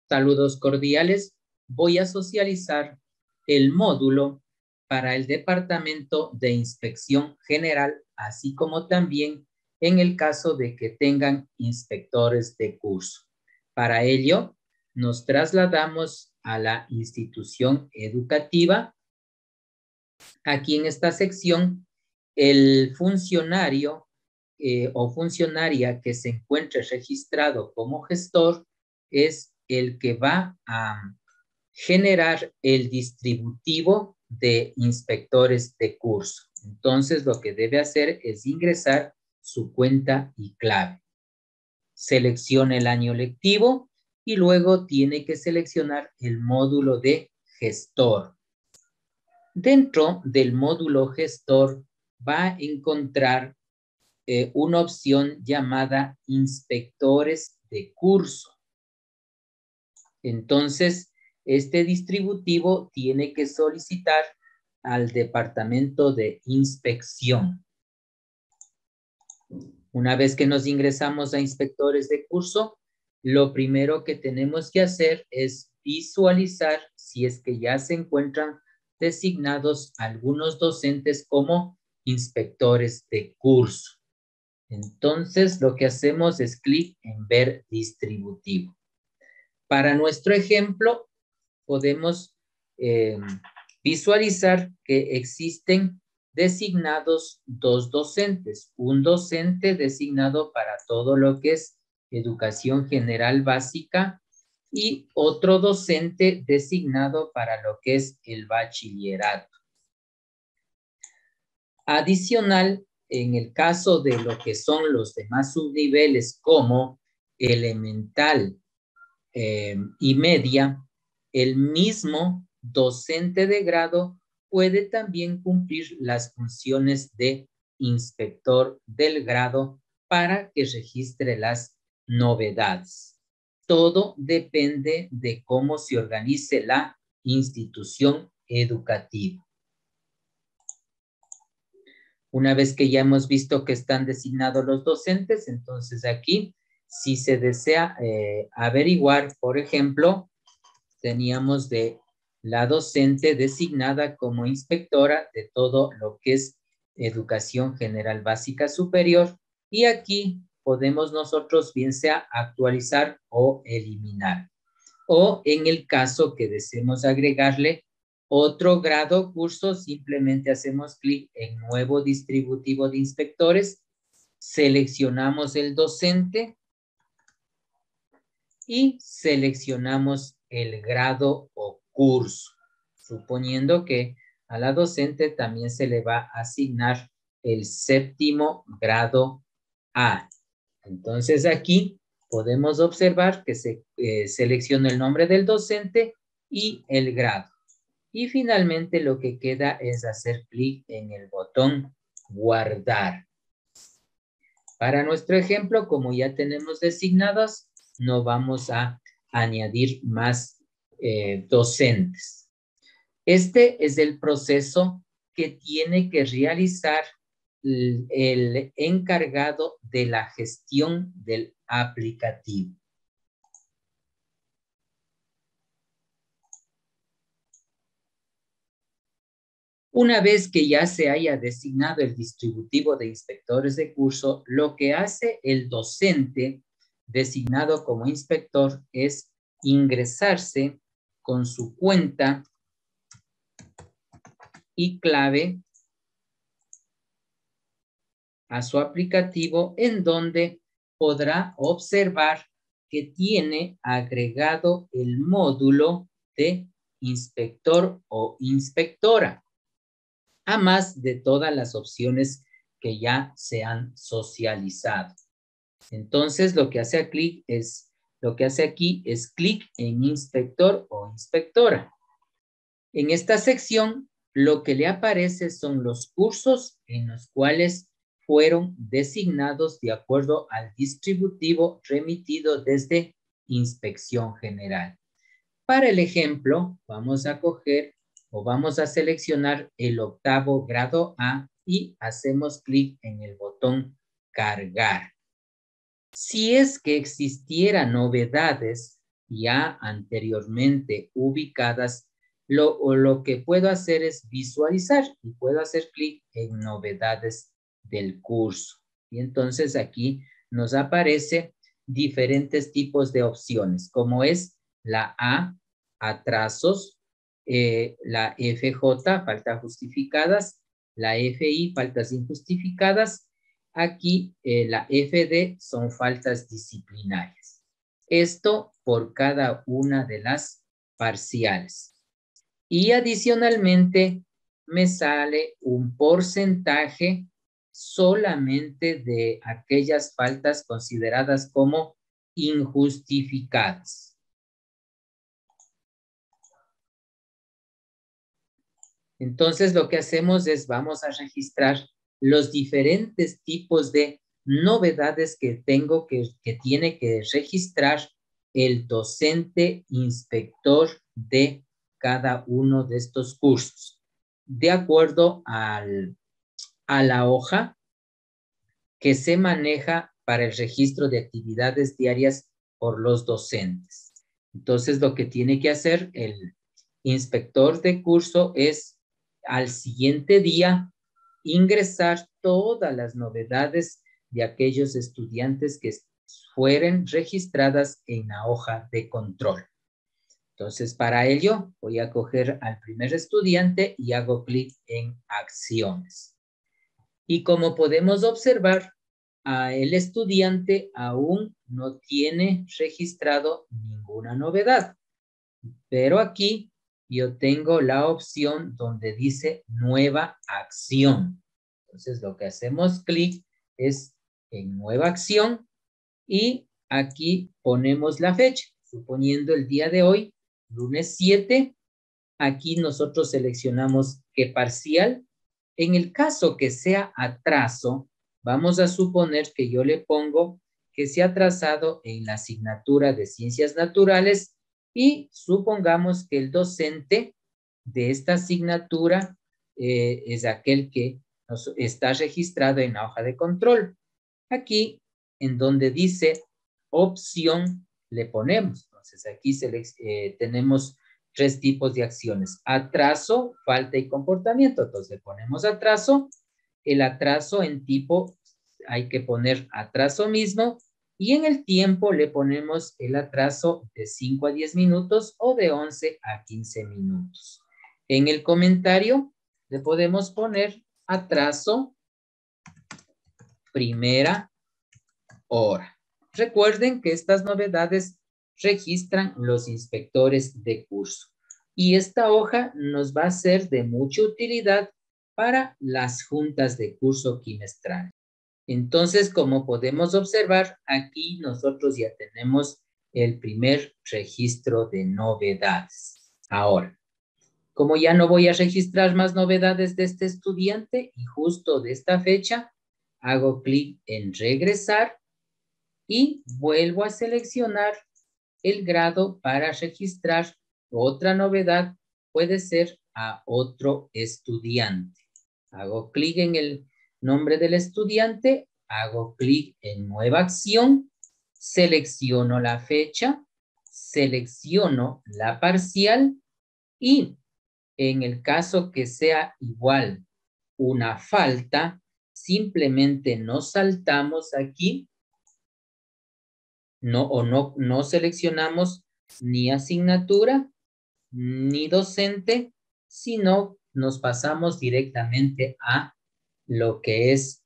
Saludos cordiales. Voy a socializar el módulo para el Departamento de Inspección General, así como también en el caso de que tengan inspectores de curso. Para ello, nos trasladamos a la institución educativa. Aquí en esta sección, el funcionario o funcionaria que se encuentre registrado como gestor es el que va a generar el distributivo de inspectores de curso. Entonces, lo que debe hacer es ingresar su cuenta y clave. Selecciona el año lectivo y luego tiene que seleccionar el módulo de gestor. Dentro del módulo gestor va a encontrar una opción llamada inspectores de curso. Entonces, este distributivo tiene que solicitar al departamento de inspección. Una vez que nos ingresamos a inspectores de curso, lo primero que tenemos que hacer es visualizar si es que ya se encuentran designados algunos docentes como inspectores de curso. Entonces, lo que hacemos es clic en ver distributivo. Para nuestro ejemplo, podemos visualizar que existen designados dos docentes. Un docente designado para todo lo que es educación general básica y otro docente designado para lo que es el bachillerato. Adicional, en el caso de lo que son los demás subniveles como elemental y media, el mismo docente de grado puede también cumplir las funciones de inspector del grado para que registre las novedades. Todo depende de cómo se organice la institución educativa. Una vez que ya hemos visto que están designados los docentes, entonces aquí, si se desea averiguar, por ejemplo, teníamos de la docente designada como inspectora de todo lo que es educación general básica superior, y aquí podemos nosotros bien sea actualizar o eliminar. O en el caso que deseemos agregarle otro grado o curso, simplemente hacemos clic en nuevo distributivo de inspectores, seleccionamos el docente y seleccionamos el grado o curso, suponiendo que a la docente también se le va a asignar el séptimo grado A. Entonces aquí podemos observar que se selecciona el nombre del docente y el grado. Y finalmente lo que queda es hacer clic en el botón guardar. Para nuestro ejemplo, como ya tenemos designados, no vamos a añadir más docentes. Este es el proceso que tiene que realizar el encargado de la gestión del aplicativo. Una vez que ya se haya designado el distributivo de inspectores de curso, lo que hace el docente designado como inspector es ingresarse con su cuenta y clave a su aplicativo, en donde podrá observar que tiene agregado el módulo de inspector o inspectora, a más de todas las opciones que ya se han socializado. Entonces, lo que hace aquí es clic en inspector o inspectora. En esta sección, lo que le aparece son los cursos en los cuales fueron designados de acuerdo al distributivo remitido desde Inspección General. Para el ejemplo, vamos a coger o vamos a seleccionar el octavo grado A y hacemos clic en el botón cargar. Si es que existieran novedades ya anteriormente ubicadas, lo que puedo hacer es visualizar y puedo hacer clic en novedades del curso. Y entonces aquí nos aparece diferentes tipos de opciones, como es la A, atrasos, la FJ, faltas justificadas, la FI, faltas injustificadas. Aquí la FD son faltas disciplinarias. Esto por cada una de las parciales. Y adicionalmente me sale un porcentaje solamente de aquellas faltas consideradas como injustificadas. Entonces lo que hacemos es vamos a registrar los diferentes tipos de novedades que tengo que tiene que registrar el docente inspector de cada uno de estos cursos, de acuerdo a la hoja que se maneja para el registro de actividades diarias por los docentes. Entonces, lo que tiene que hacer el inspector de curso es al siguiente día ingresar todas las novedades de aquellos estudiantes que fueren registradas en la hoja de control. Entonces, para ello, voy a coger al primer estudiante y hago clic en acciones. Y como podemos observar, el estudiante aún no tiene registrado ninguna novedad. Pero aquí yo tengo la opción donde dice nueva acción. Entonces, lo que hacemos clic es en nueva acción y aquí ponemos la fecha, suponiendo el día de hoy, lunes 7. Aquí nosotros seleccionamos qué parcial. En el caso que sea atraso, vamos a suponer que yo le pongo que se ha atrasado en la asignatura de Ciencias Naturales y supongamos que el docente de esta asignatura es aquel que está registrado en la hoja de control. Aquí, en donde dice opción, le ponemos. Entonces, aquí tenemos 3 tipos de acciones: atraso, falta y comportamiento. Entonces, le ponemos atraso. El atraso en tipo hay que poner atraso mismo. Y en el tiempo le ponemos el atraso de 5 a 10 minutos o de 11 a 15 minutos. En el comentario le podemos poner atraso primera hora. Recuerden que estas novedades registran los inspectores de curso. Y esta hoja nos va a ser de mucha utilidad para las juntas de curso quimestral. Entonces, como podemos observar, aquí nosotros ya tenemos el primer registro de novedades. Ahora, como ya no voy a registrar más novedades de este estudiante y justo de esta fecha, hago clic en regresar y vuelvo a seleccionar el grado para registrar otra novedad. Puede ser a otro estudiante. Hago clic en el nombre del estudiante, hago clic en nueva acción, selecciono la fecha, selecciono la parcial y en el caso que sea igual una falta, simplemente nos saltamos aquí. No seleccionamos ni asignatura ni docente, sino nos pasamos directamente a lo que es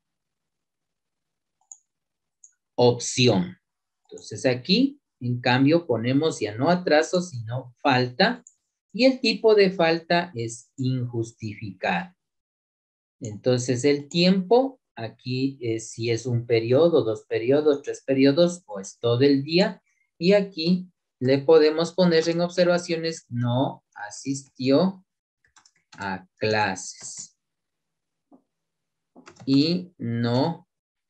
opción. Entonces aquí, en cambio, ponemos ya no atraso, sino falta, y el tipo de falta es injustificada. Entonces el tiempo, aquí si es un periodo, 2 periodos, 3 periodos, o es todo el día, y aquí le podemos poner en observaciones: no asistió a clases y no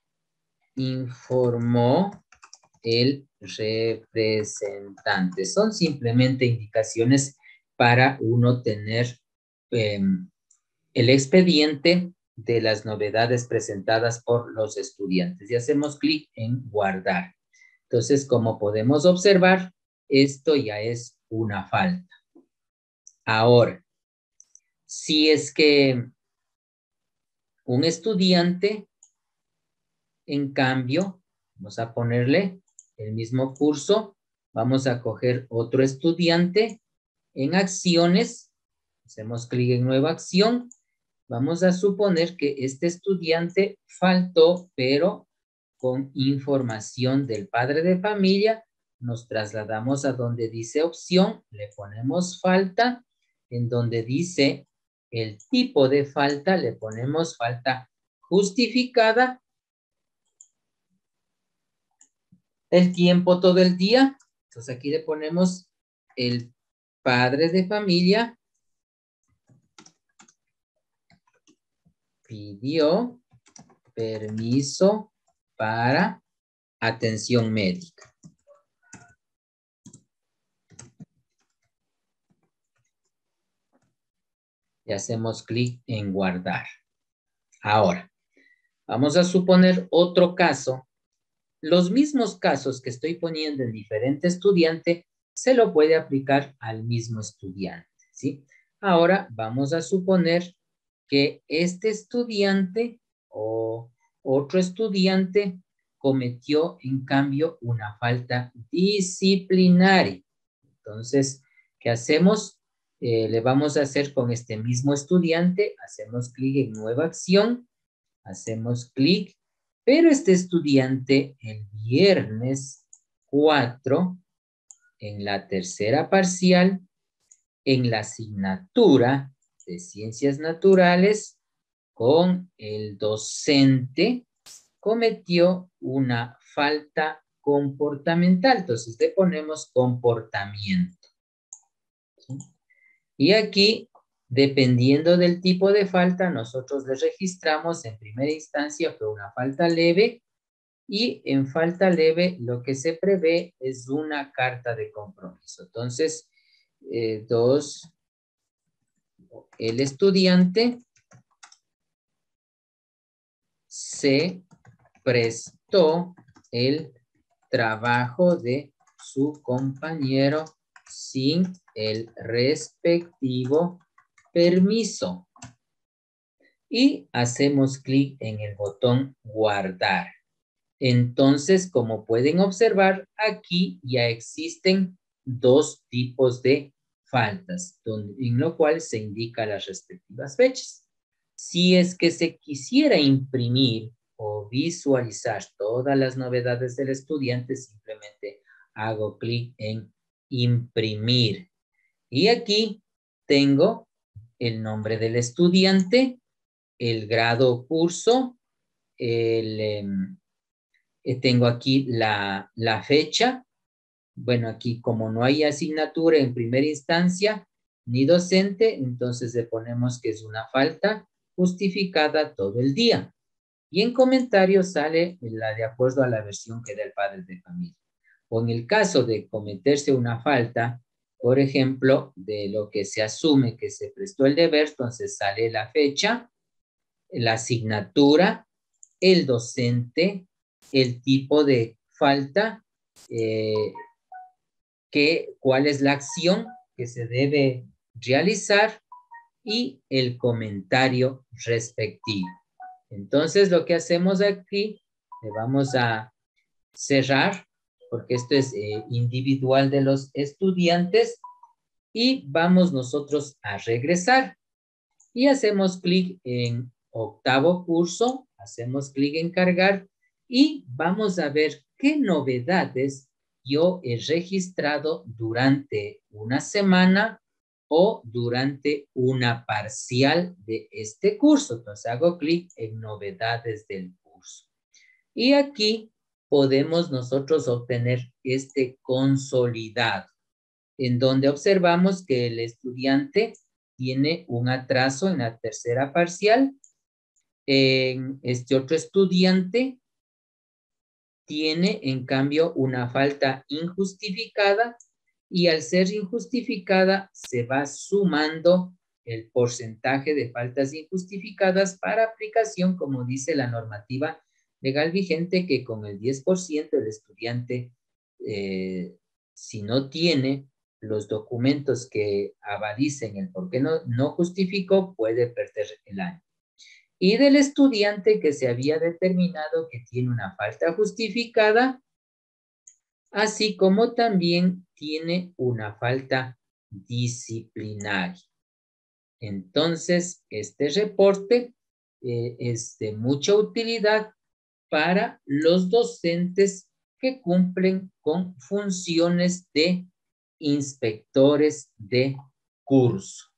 informó el representante. Son simplemente indicaciones para uno tener el expediente de las novedades presentadas por los estudiantes. Y hacemos clic en guardar. Entonces, como podemos observar, esto ya es una falta. Ahora, si es que un estudiante, en cambio, vamos a ponerle el mismo curso, vamos a coger otro estudiante en acciones, hacemos clic en nueva acción, vamos a suponer que este estudiante faltó, pero con información del padre de familia, nos trasladamos a donde dice opción, le ponemos falta, en donde dice el tipo de falta, le ponemos falta justificada, el tiempo todo el día, entonces aquí le ponemos el padre de familia pidió permiso para atención médica. Y hacemos clic en guardar. Ahora, vamos a suponer otro caso. Los mismos casos que estoy poniendo en diferente estudiante, se lo puede aplicar al mismo estudiante, ¿sí? Ahora vamos a suponer que este estudiante o otro estudiante cometió en cambio una falta disciplinaria. Entonces, ¿qué hacemos? Le vamos a hacer con este mismo estudiante, hacemos clic en nueva acción, hacemos clic, pero este estudiante el viernes 4, en la tercera parcial, en la asignatura de Ciencias Naturales, con el docente, cometió una falta comportamental. Entonces le ponemos comportamiento. ¿Sí? Y aquí, dependiendo del tipo de falta, nosotros le registramos en primera instancia fue una falta leve y en falta leve lo que se prevé es una carta de compromiso. Entonces, 2, el estudiante se prestó el trabajo de su compañero sin el respectivo permiso. Y hacemos clic en el botón guardar. Entonces, como pueden observar, aquí ya existen dos tipos de faltas, en lo cual se indica las respectivas fechas. Si es que se quisiera imprimir o visualizar todas las novedades del estudiante, simplemente hago clic en imprimir. Y aquí tengo el nombre del estudiante, el grado o curso, tengo aquí la fecha. Bueno, aquí como no hay asignatura en primera instancia ni docente, entonces le ponemos que es una falta justificada todo el día. Y en comentarios sale la de acuerdo a la versión que da el padre de familia. O en el caso de cometerse una falta, por ejemplo, de lo que se asume que se prestó el deber, entonces sale la fecha, la asignatura, el docente, el tipo de falta, cuál es la acción que se debe realizar y el comentario respectivo. Entonces, lo que hacemos aquí, le vamos a cerrar, porque esto es individual de los estudiantes, y vamos nosotros a regresar. Y hacemos clic en octavo curso, hacemos clic en cargar y vamos a ver qué novedades yo he registrado durante una semana o durante una parcial de este curso. Entonces hago clic en novedades del curso. Y aquí podemos nosotros obtener este consolidado, en donde observamos que el estudiante tiene un atraso en la tercera parcial. Este otro estudiante tiene, en cambio, una falta injustificada y al ser injustificada se va sumando el porcentaje de faltas injustificadas para aplicación, como dice la normativa legal vigente, que con el 10% el estudiante si no tiene los documentos que avalicen el por qué no justificó, puede perder el año. Y del estudiante que se había determinado que tiene una falta justificada, así como también tiene una falta disciplinaria. Entonces, este reporte es de mucha utilidad para los docentes que cumplen con funciones de inspectores de curso.